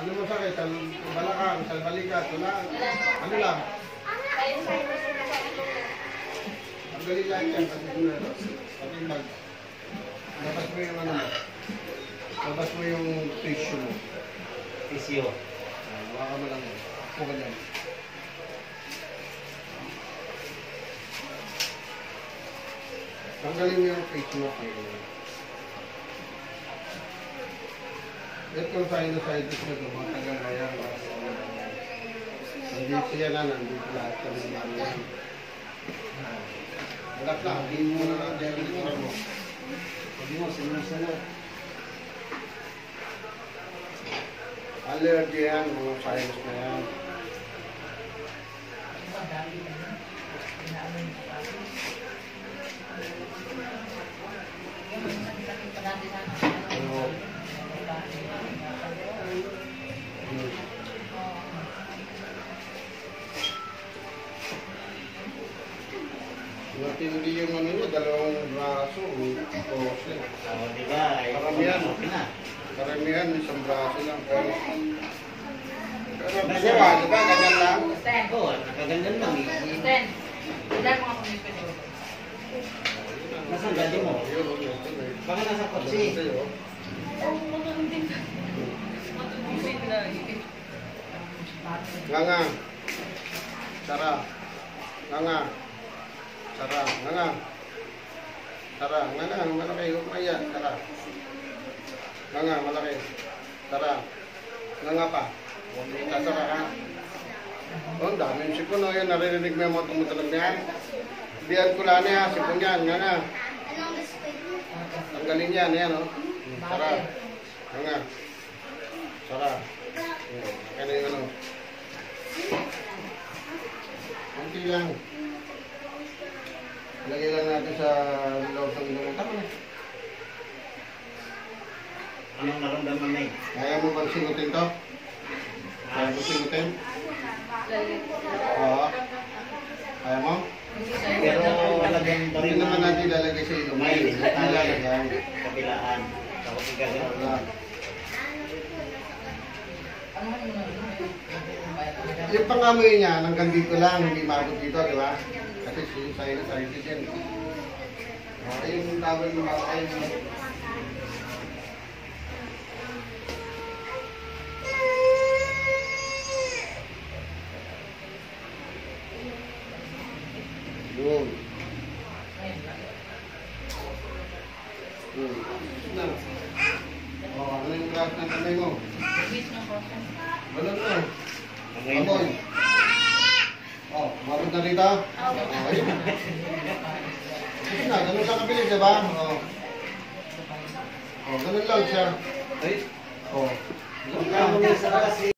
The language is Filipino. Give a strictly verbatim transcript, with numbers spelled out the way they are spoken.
Ano mo sakit? Sa balakang, sa balikat, wala. Ano lang? Ang galing lang yan, pati ko na. Pati mag. Labas mo yung ano mo. Labas mo yung tissue mo. Tissue. Wala ka mo lang yan. Ako ka dyan. Tanggalin mo yung face mo. Ito yung sinusitis mo ito, mga tagal na yan. Nandito yan na, nandito lahat kami naman yan. Malap lang, hindi mo na lang dyan dito mo. Hindi mo, sinunod-sunod. Allergy yan, mga virus na yan. Matindi yung ano nyo, dalawang braso, pose. Oh, di ba? Karamihan, Okay na. karamihan, isang braso lang. Pero, pero gawa, di ba? Ganyan lang. Oo, nakaganyan lang eh. Ten. Ilan mga pumipin ko? Nasaan daddy mo? Yun, yun, yun. Baka nasa kotse. Oo, matundin. Matundin na. Nga nga. Sara. Nga nga. Sara. Nga nga. Sara. Nga nga. Malaki. Huwag maya. Sara. Nga nga. Malaki. Sara. Nga nga pa. Huwag mo sara ha. Oh, ang daming sipon. Oh, yan. Narinig mo yung mga tumutunog niyan. Biyan ko lang niya. Sipon yan. Nga nga. Tanggalin yan. Yan oh. Sara. Nga nga. Sara. Kaya na yung ano. Kunti lang. Lagay lang natin sa loob ng ilong. Tama na. Anong naramdaman na eh? Kaya mo bang singutin to? Kaya mo singutin? Oo. Kaya mo? Pero talagang Hindi naman natin lalagay sa ilong. May Ilalagay. kabilaan. Tapos igagawin. Wala. Yung pangamoy niya, hanggang dito lang, hindi mabot dito, di ba? Kasi yung sinusitis yan. Okay, yung tawag ng mga kayo. Yun. Yun. Na. Oh, ano yung lahat ng kamay mo? Balon na. Amoy. Oh, mabot na rito? Oh, ayun. Sige na, ganun lang kabilis, diba? Oh. Oh, ganun lang siya. Ay, Oh. huwag ka muna sa kasi